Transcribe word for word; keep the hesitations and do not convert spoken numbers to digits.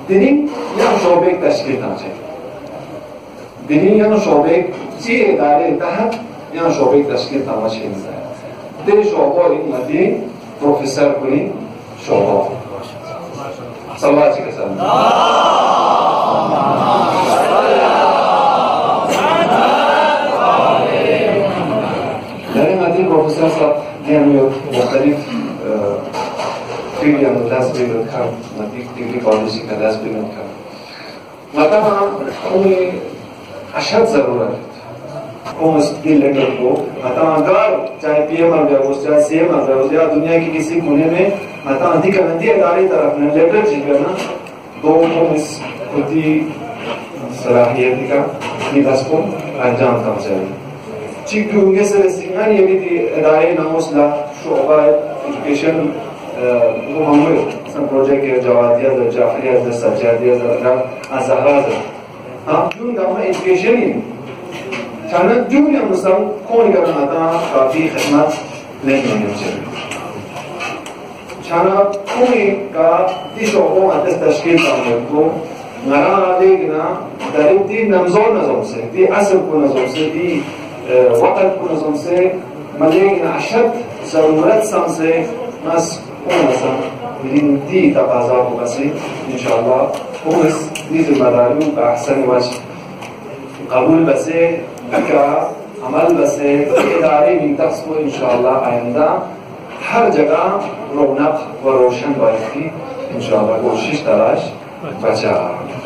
دینی یا شعبه تشکیل نشه دینی یا شعبه چی اداره تحت یا شعبه تشکیل نشه میشه دین شعبه این مدی پروفسور کنی شعبه صلوات چی کسان در این مدی پروفسور صاحب دیمیود مختلف دیگری هم دست بیرون کرد مدی دیگری کالجی که دست بیرون کرد مثلا اونی اشد ضرورت कौन स्किल लेकर को मतलब अगर चाहे पीएम आ जाए उस चाहे सीएम आ जाए या दुनिया की किसी कोने में मतलब अधिक अधिक अदारी तरफ ने लेटर चाहिए ना दो कौन इस खुदी सलाहियत का निवास को अंजाम तक चाहिए चीज़ क्योंकि से सिंगार ये भी अदारे नामुसला शोभा एजुकेशन वो हमें सब प्रोजेक्ट के जवाब दिया तो जाफरिया तो सच्चा दिया तो अज़हरा हाँ क्यों गाँव में एजुकेशन ही चाहे जो भी हम सब कौन करना आता काफी खिदमत नहीं होनी चाहिए चाहे कोई का दिशा को आते तश्कील करने को नरा लेकिन दरिंग दी नमज़ों नज़ों से दी असर को नज़ों से दी वक़्त को नज़ों से मलेकिन अशद ज़रूरत सम से नस कौन सा दी तकाज़ा को बसे इंशाअल्लाह कौन इस दी ज़िम्मेदारियों का अहसन वजह कबूल बसे का अमल बसे इदारे भी तख्स को इंशाअल्लाह आइंदा हर जगह रौनक व रोशन बात की इंशाअल्लाह कोशिश तलाश बचा